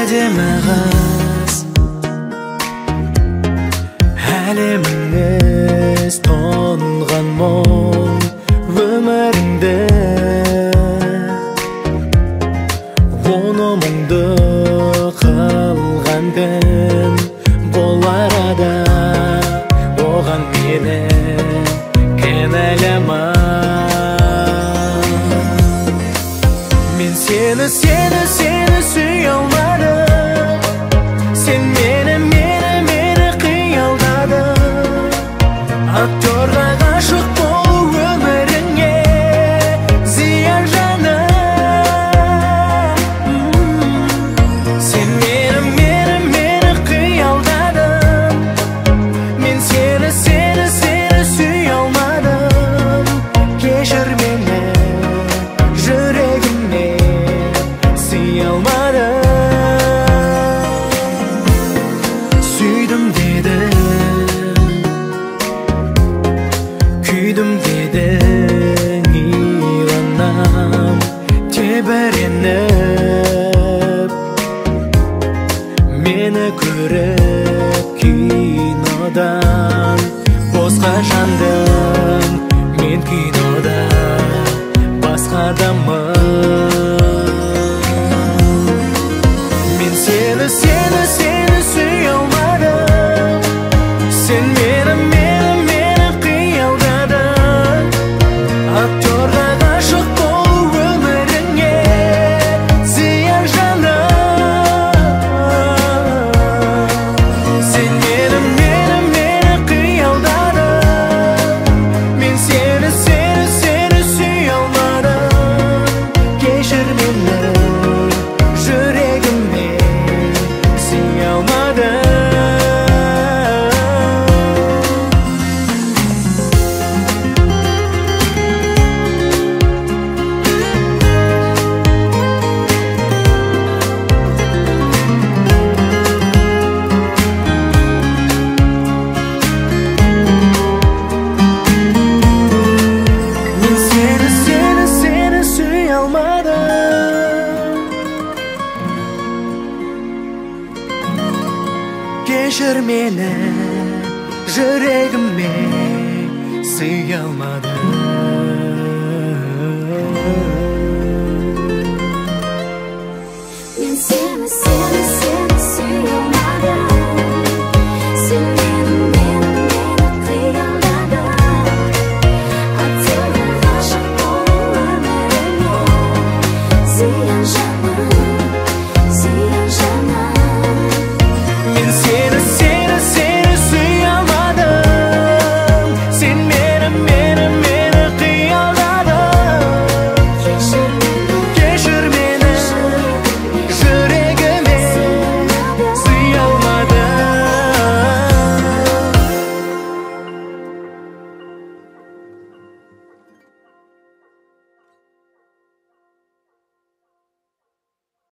әдемі қыз, әлеміңіз тоңған мұң өміріңді, оны мұңды қылған кім болар ада, оған мені кінәлама. Мен сені сүй алмадым, сен мені қиялдадың. Актерға ғашық болу өміріңе зиян жаным. Сен мені қиялдадың, мен сені сүй алмадым. Кешір мені, жүрегіме сый алмадым. Сүйдім дедің, күйдім дедің, иланам тебіреніп. Мені көріп кинодан босқа жандым, мен кинода басқа адаммын. Мен сені сүй алмадым, сен мені қиялдадың. Актерға ғашық болу өміріңе зиян жаным. Сен мені қиялдадың, мен сені сүй алмадым. Кешір мені, жүрегіме сый алмадым. Мен сені сүй алмадым. Кешір мені, жүрегіме сый алмадым.